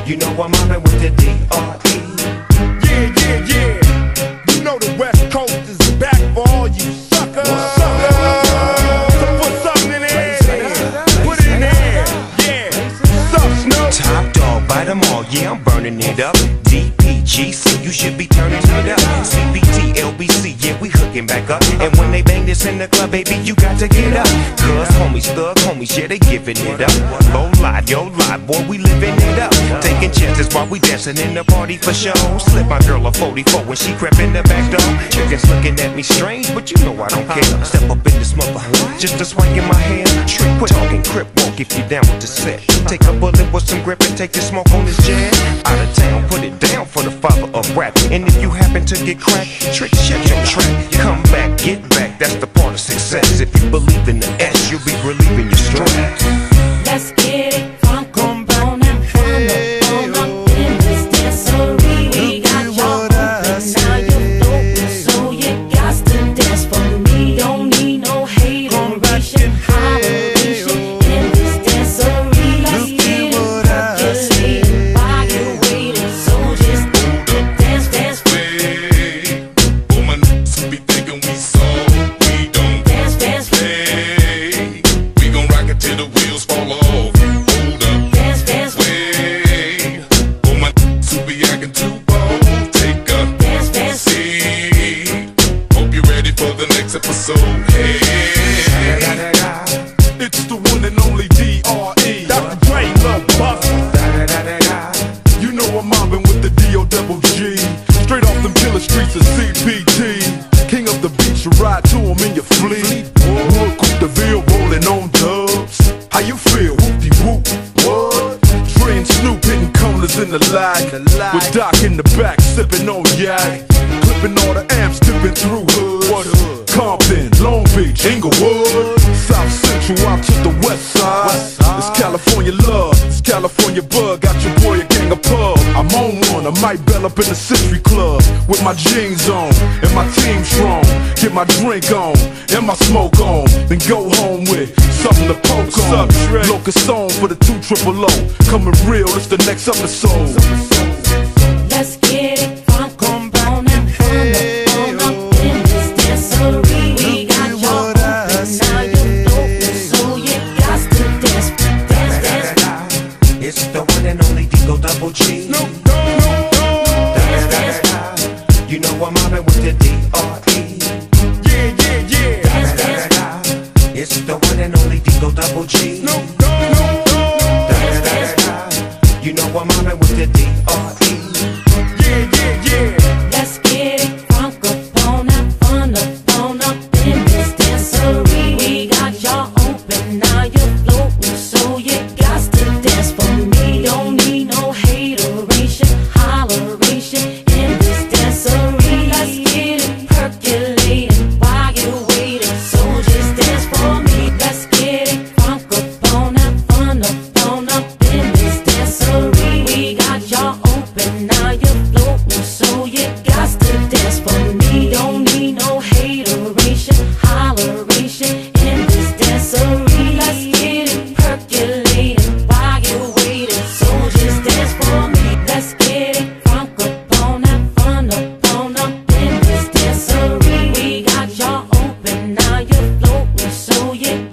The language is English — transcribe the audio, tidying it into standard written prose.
You know I'm mobbing with the D.R.E. Yeah, yeah, yeah. You know the West Coast is back for all you suckers. So put something in there. Put it in there. Yeah. Suck, Snoop. Top dog, bite them all. Yeah, I'm burning it up. DPGC, you should be turning it up. CBT, LBC, yeah, we hooking back up. And when they bang this in the club, baby, you got to get up. Cuz homies, thug homies, yeah, they giving it up. Low life, yo life, boy, we living it up. Taking chances while we dancing in the party for show. Slip my girl a 44 when she crept in the back door. Chickens looking at me strange, but you know I don't care. Step up in this mother, just a swank in my hand. Trick, quit talking, crip walk if you down with the set. Take a bullet with some grip and take the smoke on this jam. Out of town, put it down for the father of rap. And if you happen to get cracked, trick, check your track. Come back, get back, that's the part of success. If you believe in the S, you'll be relieving your stress. Let's get it funk on and on up in this dancery. We got y'all open, now you're floating, so you got to dance for me. Don't need no hateration, holleration in this dancery. Let's get it percolating while you're waiting, so just dance, dance. All my niggas who be thinking we soft, we don't Dance, dance, play. We gon' rock it till the wheels fall off. Hold up, dance, dance, wait. All my niggas who be acting too bold, take a dance, dance. seat. Hope you're ready for the next episode. Hey, it's the one and only D.R.E. Dr. Dre, Lil Buster. You know I'm mobbing with the D.O.G. Straight off them killer streets of CPT. King of the beach, you ride to him in your fleet. Wood Coupe de Ville rolling on dubs. How you feel? Whoop-de-whoop. What? Dre and Snoop hitting corners in the lag. With Doc in the back sipping on yak. Clipping all the amps, dipping through hoods. What hood? Compton, Long Beach, Inglewood. South Central out to the west side. It's California love, it's California bug. Got your boy a gang of pub. I'm on one, I might bell up in the Century Club with my jeans on and my team strong. Get my drink on and my smoke on, then go home with something to poke on. Locust song for the 2 triple O. Coming real, it's the next episode. Let's get it funk on and on up in this dancery. We got y'all open, now you're floating, so you got to dance, dance, dance. It's the one and only D.O.G. You know I'm mobbing with the D.R.E. Yeah, yeah, yeah. Dance, dance. It's the one and only D.O.G. You know I'm mobbing with the D.R.E. Yeah, yeah, yeah. Let's get it funk and fun up in this dancery. We got y'all open, now you're floating, so you got to dance for me. Don't need no hateration, holleration in this dancery. Let's get it percolating while you're waiting, so just dance for me. Let's get it funk and fun up in this dancery. We got y'all open, now you're floating, so you got to dance for me. Don't need no hateration, holleration in this dancery. Let's get it percolating while you're waiting, so just dance for me. Let's get it funk on and fun up in this dancery. We got y'all open, now you're floating, so you